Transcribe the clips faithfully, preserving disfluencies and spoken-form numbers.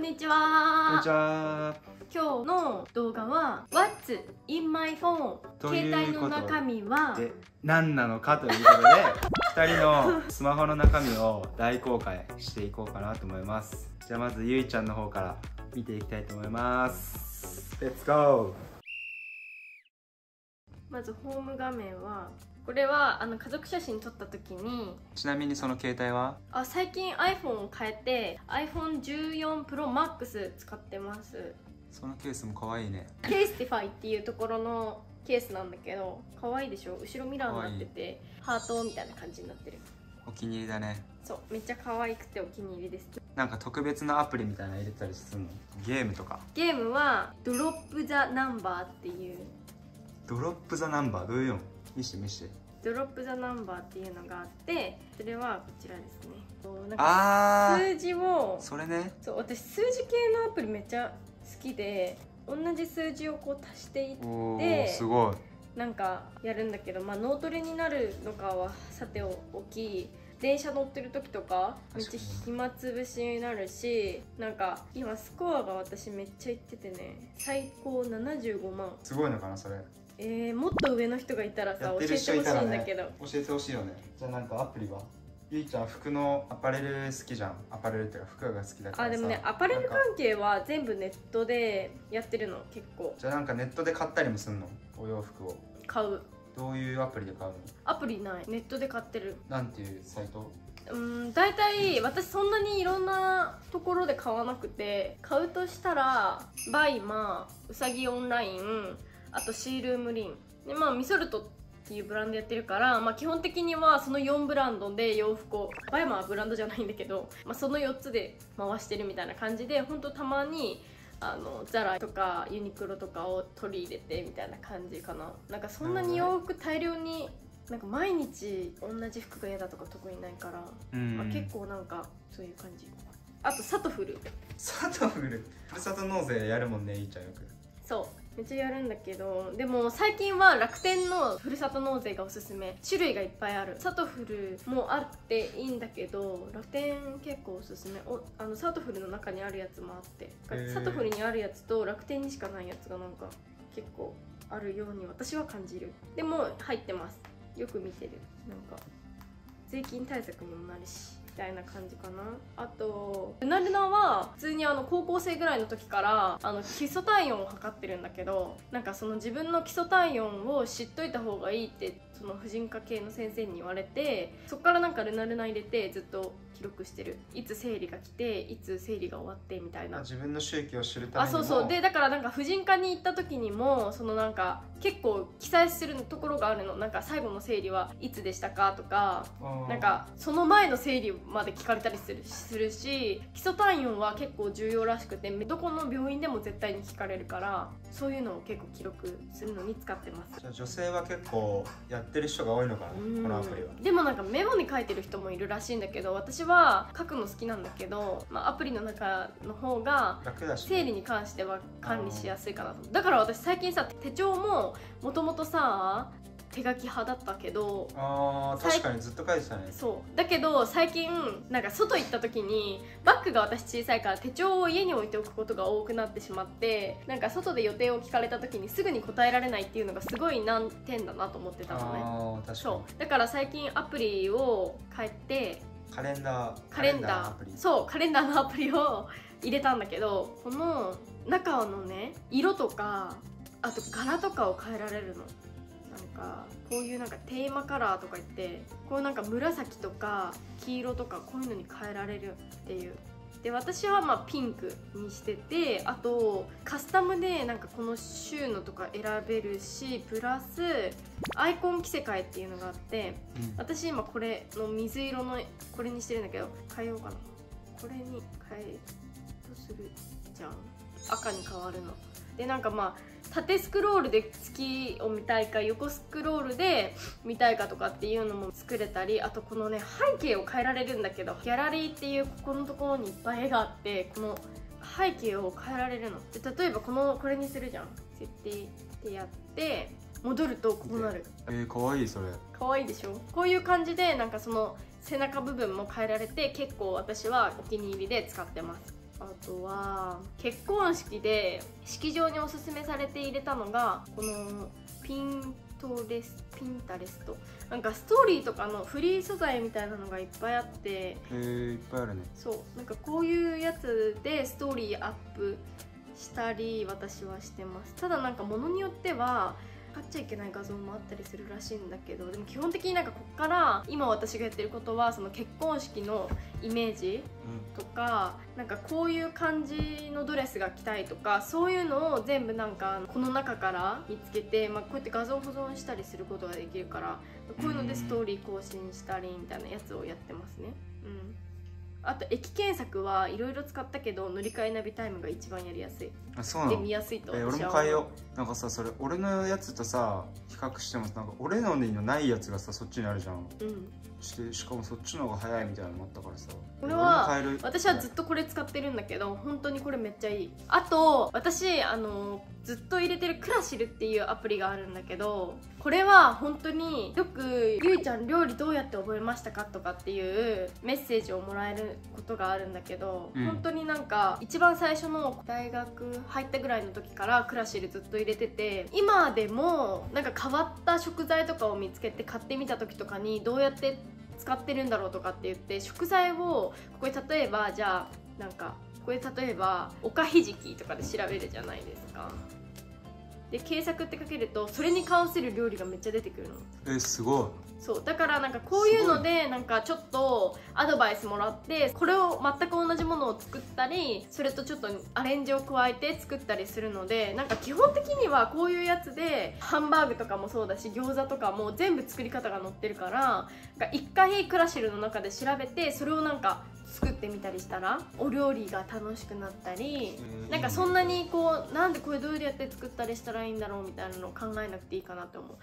にちは。 こんにちは。 今日の動画は What's in my phone 携帯の中身はで何なのかということでふたりのスマホの中身を大公開していこうかなと思います。じゃあまずゆいちゃんの方から見ていきたいと思います。レッツゴー。 まずホーム画面はこれはあの家族写真撮った時に、 ちなみにその携帯はあ最近 iPhone を変えて アイフォンじゅうよん Pro Max 使ってます。 そのケースも可愛いね。 ケースティファイっていうところのケースなんだけど可愛いでしょ。後ろミラーになっててハートみたいな感じになってる。 お気に入りだね。 そう、めっちゃ可愛くてお気に入りです。 なんか特別なアプリみたいなの入れたりするの？ゲームとか？ ゲームはドロップ・ザ・ナンバーっていう。 ドロップ・ザ・ナンバーどういうの？見して見して。 ドロップ・ザ・ナンバーっていうのがあって、それはこちらですね。なんか数字を、 それね。 そう、私数字系のアプリめっちゃ好きで、同じ数字をこう足していってすごいなんかやるんだけど、まあ脳トレになるのかはさておき、電車乗ってる時とかめっちゃ暇つぶしになるし、なんか今スコアが私めっちゃいっててね、最高ななじゅうごまん。 すごいのかなそれ。 えー、もっと上の人がいたらさ、教えてほしいんだけど、ね、 教えてほしいよね。じゃあなんかアプリはゆいちゃん服のアパレル好きじゃん。アパレルっていうか服が好きだからさ。 あでもね、アパレル関係は全部ネットでやってるの結構。 じゃあなんかネットで買ったりもすんの？お洋服を買う。 どういうアプリで買うの？ アプリない、ネットで買ってる。 なんていうサイト？ うん大体私そんなにいろんなところで買わなくて、買うとしたらバイマー、うさぎオンライン、あとシールームリンで、まあミソルトっていうブランドやってるから、まあ、基本的にはそのよんブランドで洋服を、バイマーはブランドじゃないんだけど、まあ、そのよっつで回してるみたいな感じで、ほんとたまにあのザラとかユニクロとかを取り入れてみたいな感じかな。なんかそんなに洋服大量になんか毎日同じ服が嫌だとか特にないから、まあ、結構なんかそういう感じ。あとサトフル。 サトフルふるさと納税やるもんね、いいちゃんよく。 そうめっちゃやるんだけど、でも最近は楽天のふるさと納税がおすすめ。種類がいっぱいある。サトフルもあっていいんだけど、楽天結構おすすめ。おあのサトフルの中にあるやつもあって、サトフルにあるやつと楽天にしかないやつがなんか結構あるように私は感じる。でも入ってます。よく見てる。なんか税金対策にもなるしみたいな感じかな。あとルナルナは普通にあの高校生ぐらいの時からあの基礎体温を測ってるんだけど、なんかその自分の基礎体温を知っといた方がいいってその婦人科系の先生に言われて、そっからなんかルナルナ入れてずっと記録してる。いつ生理が来ていつ生理が終わってみたいな。 自分の周期を知るためにも。 あそうそうで、だからなんか婦人科に行った時にもそのなんか結構記載するところがあるの。なんか最後の生理はいつでしたかとか、なんかその前の生理まで聞かれたりするするし、基礎体温は結構重要らしくて、どこの病院でも絶対に聞かれるから、そういうのを結構記録するのに使ってます。 じゃあ女性は結構やってる人が多いのかな、このアプリは。 でもなんかメモに書いてる人もいるらしいんだけど、私は書くの好きなんだけど、まあ、アプリの中の方が生理に関しては管理しやすいかなと。だから私最近さ、手帳ももともとさ手書き派だったけど、 あー確かにずっと書いてたね。 そうだけど最近なんか外行った時にバッグが私小さいから手帳を家に置いておくことが多くなってしまって、なんか外で予定を聞かれた時にすぐに答えられないっていうのがすごい難点だなと思ってたのね。 あ確かに。 そうだから最近アプリを変えてカレンダーカレンダーアプリそうカレンダーのアプリを入れたんだけど、この中のね色とかあと柄とかを変えられるの。なんかこういうなんかテーマカラーとか言って、こうなんか紫とか黄色とかこういうのに変えられるっていう。で私はまあピンクにしてて、あとカスタムでなんかこのシューのとか選べるし、プラスアイコン着せ替えっていうのがあって、うん、私今これの水色のこれにしてるんだけど変えようかな。これに変えるとするじゃん、赤に変わるので、なんかまあ縦スクロールで月を見たいか横スクロールで見たいかとかっていうのも作れたり、あとこのね背景を変えられるんだけど、ギャラリーっていうここのところにいっぱい絵があって、この背景を変えられるので、例えばこのこれにするじゃん、設定ってやって戻るとこうなる。 えー、かわいい。それかわいいでしょ。こういう感じでなんかその背中部分も変えられて、結構私はお気に入りで使ってます。 あとは結婚式で式場におすすめされて入れたのがこのピントレスピンタレスト、なんかストーリーとかのフリー素材みたいなのがいっぱいあって、 へえ、いっぱいあるね。 そうなんかこういうやつでストーリーアップしたり私はしてます。ただなんか物によっては買っちゃいけない画像もあったりするらしいんだけど、でも基本的になんかこっから今私がやってることはその結婚式のイメージとか、うん、なんかこういう感じのドレスが着たいとか、そういうのを全部なんかこの中から見つけて、まあ、こうやって画像保存したりすることができるから、こういうのでストーリー更新したりみたいなやつをやってますね。うん、あと駅検索はいろいろ使ったけど乗り換えナビタイムが一番やりやすい。 あ、そうなの。 で見やすいと私は思う。え、俺も変えよう。なんかさ、それ俺のやつとさ比較してもなんか俺のにのないやつがさそっちにあるじゃん。うん。してしかもそっちの方が早いみたいなのもあったからさ。 これは私はずっとこれ使ってるんだけど、本当にこれめっちゃいい。あと私あのずっと入れてるクラシルっていうアプリがあるんだけど、これは本当によくゆいちゃん料理どうやって覚えましたかとかっていうメッセージをもらえることがあるんだけど、うん、本当になんか一番最初の大学入ったぐらいの時からクラシルずっと入れてて、今でもなんか変わった食材とかを見つけて買ってみた時とかにどうやって使ってるんだろうとかって言って食材をここに例えばじゃあなんかこれ例えばおかひじきとかで調べるじゃないですか。で検索ってかけるとそれに関する料理がめっちゃ出てくるの。 え、すごい。 そうだからなんかこういうのでなんかちょっとアドバイスもらってこれを全く同じものを作ったり、それとちょっとアレンジを加えて作ったりするので、なんか基本的にはこういうやつでハンバーグとかもそうだし餃子とかも全部作り方が載ってるから、一回クラシルの中で調べてそれをなんか作ってみたりしたらお料理が楽しくなったり、なんかそんなにこうなんでこれどうやって作ったりしたらいいんだろうみたいなのを考えなくていいかなと思う。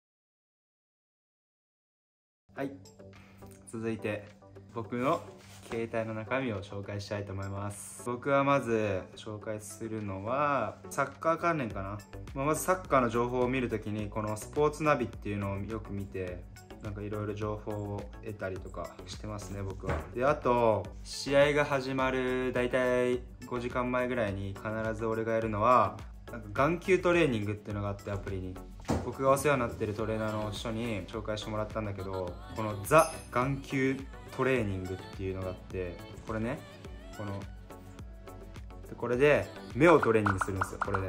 はい、続いて僕の携帯の中身を紹介したいと思います。僕はまず紹介するのはサッカー関連かな。まあ、まずサッカーの情報を見るときにこのスポーツナビっていうのをよく見て、なんかいろいろ情報を得たりとかしてますね、僕は。で、あと試合が始まるだいたいごじかんまえぐらいに必ず俺がやるのはなんか眼球トレーニングっていうのがあって、アプリに僕がお世話になってるトレーナーの人に紹介してもらったんだけど、このザ眼球トレーニングっていうのがあって、これね、このこれで目をトレーニングするんですよ。これで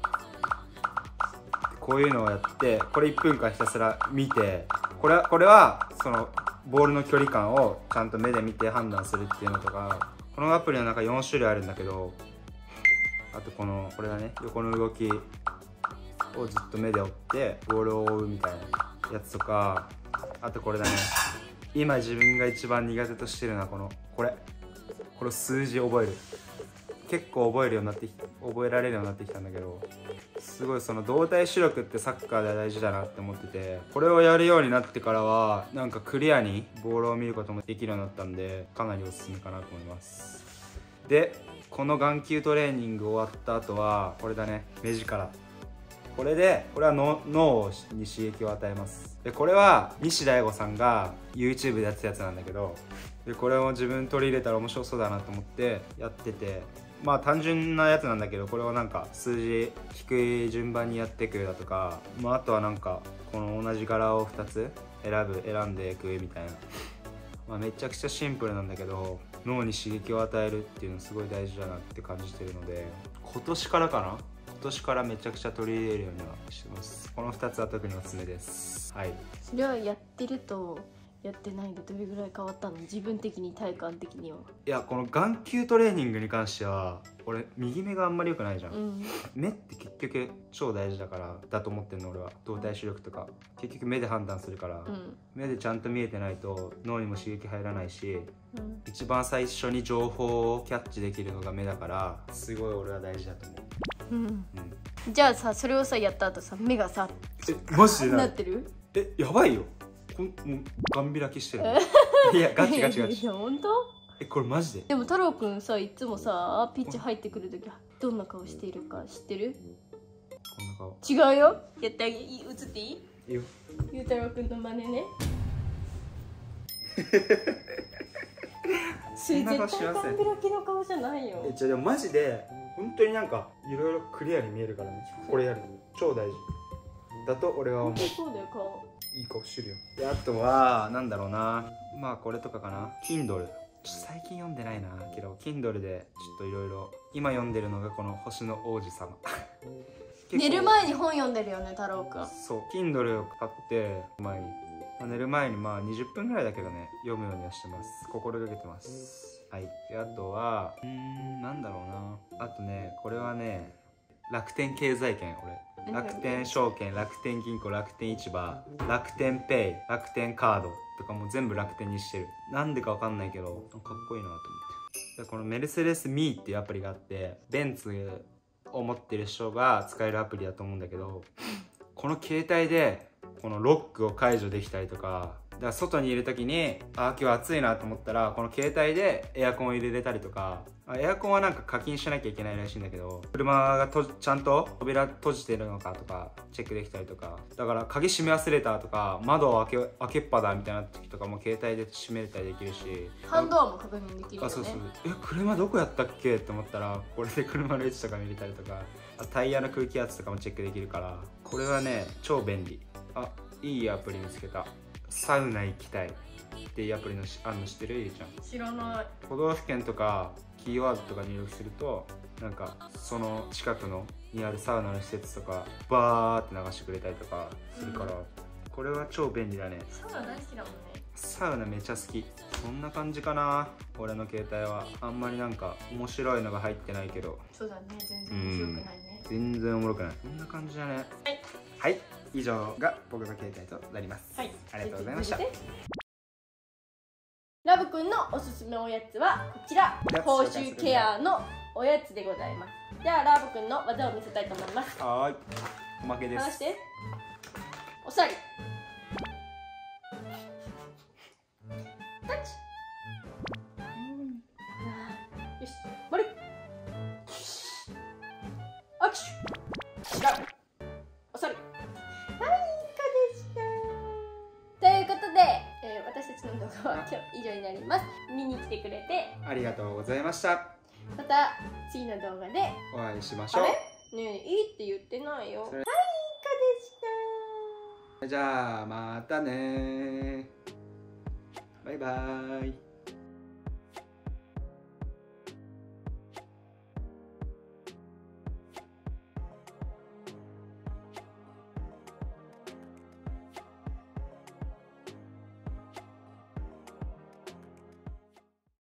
こういうのをやって、これいっぷんかんひたすら見て、これはこれはそのボールの距離感をちゃんと目で見て判断するっていうのとか、このアプリの中よんしゅるいあるんだけど、あとこのこれがね、横の動きをずっと目で追ってボールを追うみたいなやつとか、あとこれだね、今自分が一番苦手としてるのはこのこれこれ数字覚える。結構覚えるようになってき覚えられるようになってきたんだけど、すごいその動体視力ってサッカーで大事だなって思ってて、これをやるようになってからはなんかクリアにボールを見ることもできるようになったんで、かなりおすすめかなと思います。で、この眼球トレーニング終わった後はこれだね、目力。これでこれは脳に刺激を与えます。でこれは西大悟さんが YouTube でやってたやつなんだけど、でこれを自分取り入れたら面白そうだなと思ってやってて、まあ単純なやつなんだけど、これをなんか数字低い順番にやっていくだとか、まあ、あとはなんかこの同じ柄をふたつ選ぶ選んでいくみたいな、まあ、めちゃくちゃシンプルなんだけど脳に刺激を与えるっていうのすごい大事だなって感じてるので、今年からかな今年からめちゃくちゃ取り入れるようにはしてます。このふたつは特におすすめです。はい。 それはやってるとやってないでどれぐらい変わったの？自分的に体感的には。 いや、この眼球トレーニングに関しては俺右目があんまり良くないじゃん、うん、目って結局超大事だからだと思ってんの俺は。動体視力とか結局目で判断するから、うん、目でちゃんと見えてないと脳にも刺激入らないし、うん、一番最初に情報をキャッチできるのが目だから、すごい俺は大事だと思う。うん、 うん、じゃあさ、それをさやった後さ目がさえマジでなってる？ えやばいよ、こんもうガン開きしてるいやガチガチガチいや本当？ えこれマジで？ でも太郎くんさ、いつもさピッチ入ってくるときどんな顔しているか知ってる？ こんな顔。 違うよ。やってあげ、映っていい？ いいよ。 ゆうたろうくんの真似ねそんな顔しません。 絶対半開きの顔じゃないよ。 え、じゃあでもマジで本当になんかいろいろクリアに見えるからね。これやるの超大事だと俺は思う。 そうだよ顔。 いい顔してるよ。であとはなんだろうな、まあこれとかかな。 Kindle ちょっと最近読んでないなけど Kindle でちょっといろいろ今読んでるのがこの星の王子様寝る前に本読んでるよね太郎くん。 そう Kindle を買って前に、まあ、寝る前にまあにじゅっぷんぐらいだけどね読むようにはしてます。心がけてます。はい。であとはうーんなんだろうな、あとねこれはね楽天経済圏、俺楽天証券、楽天銀行、楽天市場、楽天ペイ、楽天カードとかも全部楽天にしてる。なんでかわかんないけどかっこいいなと思って。でこのメルセデスミーっていうアプリがあって、ベンツを持ってる人が使えるアプリだと思うんだけど、この携帯でこのロックを解除できたりとか、だから外にいる時にあー今日暑いなと思ったらこの携帯でエアコンを入れれたりとか、エアコンはなんか課金しなきゃいけないらしいんだけど、車がとちゃんと扉閉じてるのかとかチェックできたりとか、だから鍵閉め忘れたとか窓を開け開けっぱだみたいな時とかも携帯で閉めれたりできるし、 ハンドアも確認できるよね。 あ、そうそう、え車どこやったっけって思ったらこれで車の位置とか見れたりとか、あタイヤの空気圧とかもチェックできるから、これはね超便利。あ、いいアプリ見つけた。サウナ行きたいっていうアプリのしあんの知ってる？ゆうちゃん。 知らない。 都道府県とかキーワードとか入力するとなんかその近くのにあるサウナの施設とかバーって流してくれたりとかするから、うん、これは超便利だね。 サウナ大好きだもんね。 サウナめっちゃ好き。そんな感じかな俺の携帯は。あんまりなんか面白いのが入ってないけど。 そうだね、全然面白くないね。 全然おもろくない。こんな感じだね。はい、はい、以上が僕の携帯となります。はい、ありがとうございました。 ラブくんのおすすめおやつはこちら、口臭ケアのおやつでございます。じゃあラブくんの技を見せたいと思います。 はい、おまけです。 離して。おさりタッチ。よし、もり握手。違う。おさり。はい、いかがでした。ということで、えー、私たちの動画は今日以上になります。見に来てくれてありがとうございました。 また次の動画でお会いしましょう。 あれねえ、いいって言ってないよ。はい、いかがでした。 じゃあまたね、バイバーイ。